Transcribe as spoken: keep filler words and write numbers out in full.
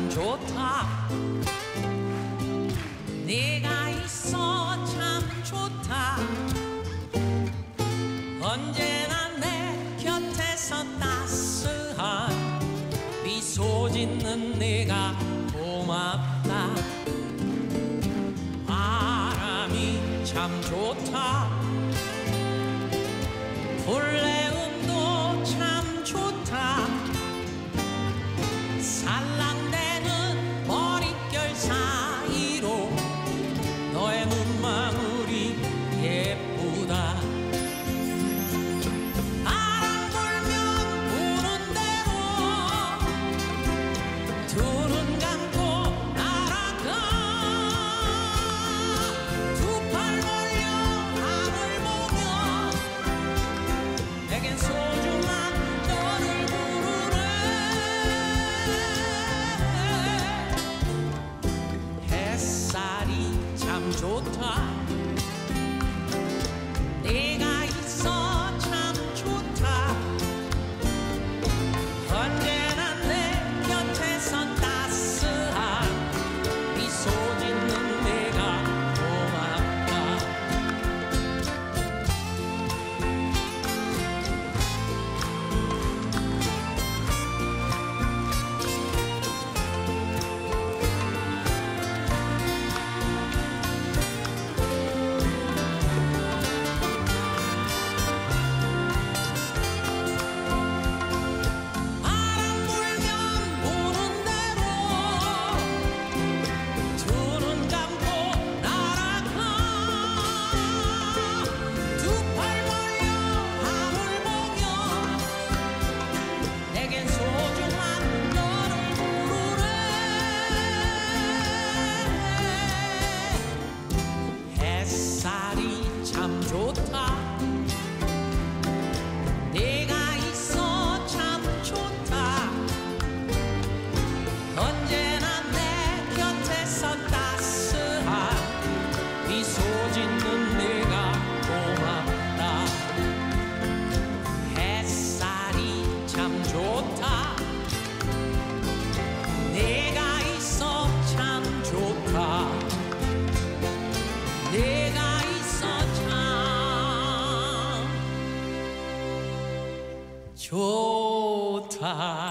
좋다. 네가 있어 참 좋다. 언제나 내 곁에서 따스한 미소 짓는 네가 고맙다. 바람이 참 좋다. 풀내음도 참 좋다. 살랑대는 머릿결 사이로 너의 눈망울이 예쁘다. 바람 불면 부는 대로 두 눈 감고 날아가. 두 팔 벌려 하늘 보며 내겐 소중한 너를 부르네. 햇살이 참 좋다. 네가 있어 참 좋다. 언제나 내 곁에서 따스한 미소 짓는 네가 고맙다. 햇살이 참 좋다. 네가 있어 참 좋다. 언제나 내 곁에서 따스한 미소 짓는 네가 고맙다. 햇살이 참 좋다. 네가 있어 참 좋다. 네가 있어 참 좋다.